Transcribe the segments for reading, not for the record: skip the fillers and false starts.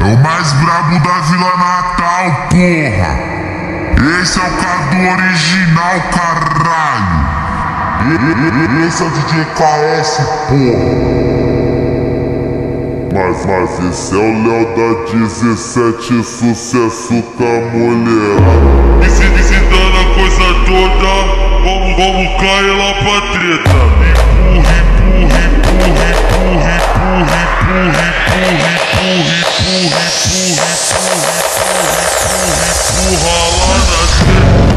o mais brabo da Vila Natal, porra. Esse é o Cadu original, caralho. Esse é o DJ KS, porra. Mas esse é o Léo da 17, sucesso com a mulherada. E se dando a coisa toda, vamos cair lá pra treta. Empurra lá na treta.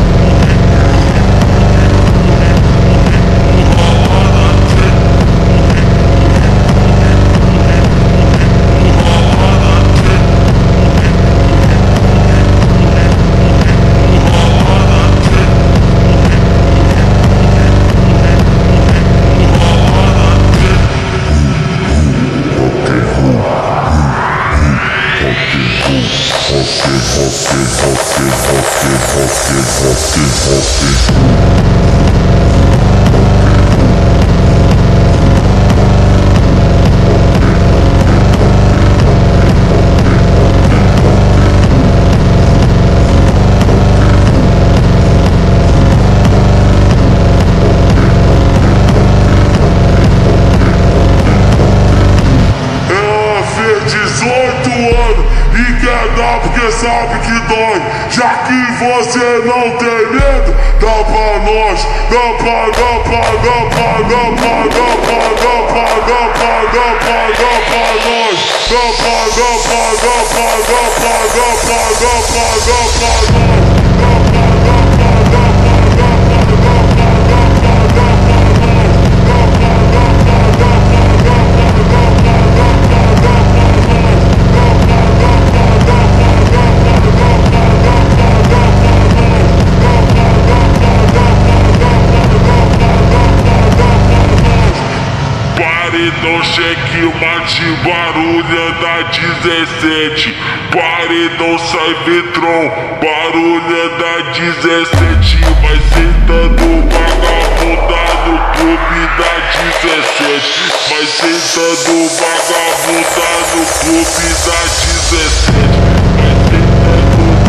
Porque sabe que dói, já que você não tem medo, dá pra nós, dá pra nós, dá pra nós. Paredão checkmate, barulha da 17. Paredão sai Vitron, barulha da 17. Vai sentando vagabunda no clube da 17. Vai sentando vagabunda no clube da 17. Vai sentando